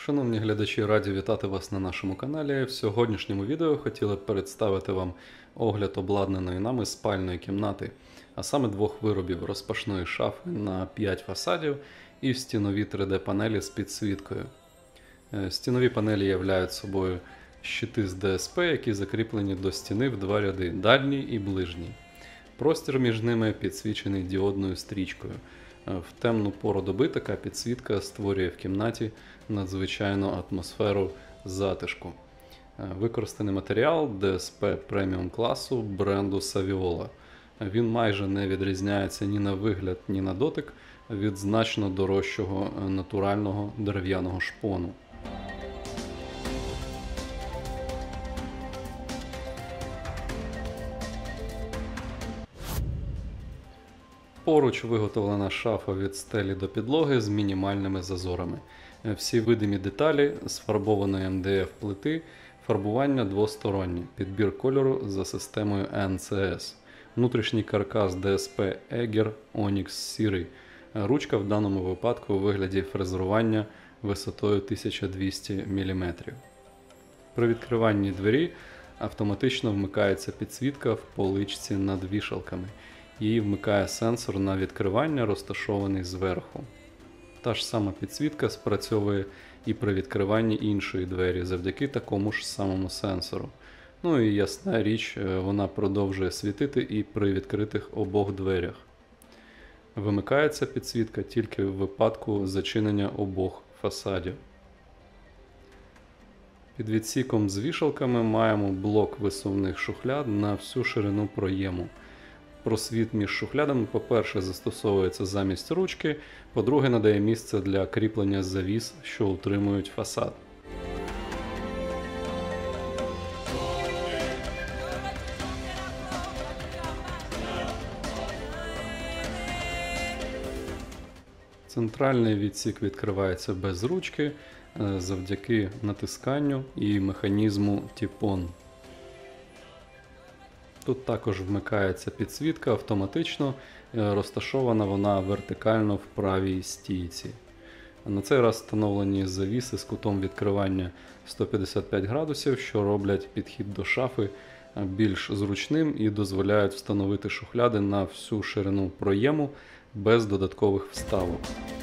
Шановні глядачі, раді вітати вас на нашому каналі. В сьогоднішньому відео хотіли б представити вам огляд обладнаної нами спальної кімнати, а саме двох виробів: розпашної шафи на 5 фасадів і стінові 3D-панелі з підсвіткою. Стінові панелі являють собою щити з ДСП, які закріплені до стіни в два ряди – дальній і ближній. Простір між ними підсвічений діодною стрічкою. В темну пору доби така підсвітка створює в кімнаті надзвичайну атмосферу затишку. Використаний матеріал ДСП преміум класу бренду Saviola. Він майже не відрізняється ні на вигляд, ні на дотик від значно дорожчого натурального дерев'яного шпону. Поруч виготовлена шафа від стелі до підлоги з мінімальними зазорами. Всі видимі деталі з фарбованої МДФ плити, фарбування двостороннє, підбір кольору за системою NCS. Внутрішній каркас ДСП Eger Onyx сірий. Ручка в даному випадку у вигляді фрезерування висотою 1200 мм. При відкриванні двері автоматично вмикається підсвітка в поличці над вішалками. Її вмикає сенсор на відкривання, розташований зверху. Та ж сама підсвітка спрацьовує і при відкриванні іншої двері завдяки такому ж самому сенсору. Ну і ясна річ, вона продовжує світити і при відкритих обох дверях. Вимикається підсвітка тільки в випадку зачинення обох фасадів. Під відсіком з вішалками маємо блок висувних шухляд на всю ширину проєму. Просвіт між шухлядами, по-перше, застосовується замість ручки, по-друге, надає місце для кріплення завіс, що утримують фасад. Центральний відсік відкривається без ручки завдяки натисканню і механізму тіпон. Тут також вмикається підсвітка автоматично, розташована вона вертикально в правій стійці. На цей раз встановлені завіси з кутом відкривання 155 градусів, що роблять підхід до шафи більш зручним і дозволяють встановити шухляди на всю ширину проєму без додаткових вставок.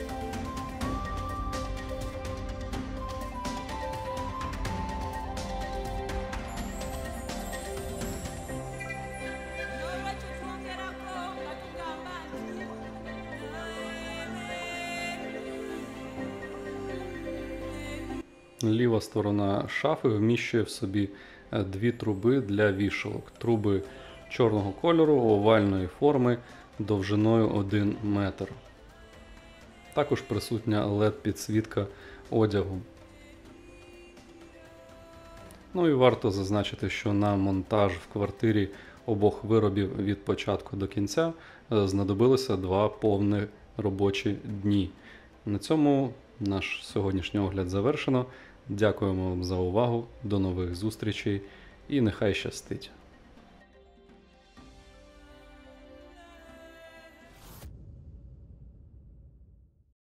Ліва сторона шафи вміщує в собі дві труби для вішалок. Труби чорного кольору, овальної форми, довжиною 1 метр. Також присутня LED-підсвітка одягу. Ну і варто зазначити, що на монтаж в квартирі обох виробів від початку до кінця знадобилося 2 повні робочі дні. На цьому наш сьогоднішній огляд завершено. Дякуємо вам за увагу, до нових зустрічей і нехай щастить!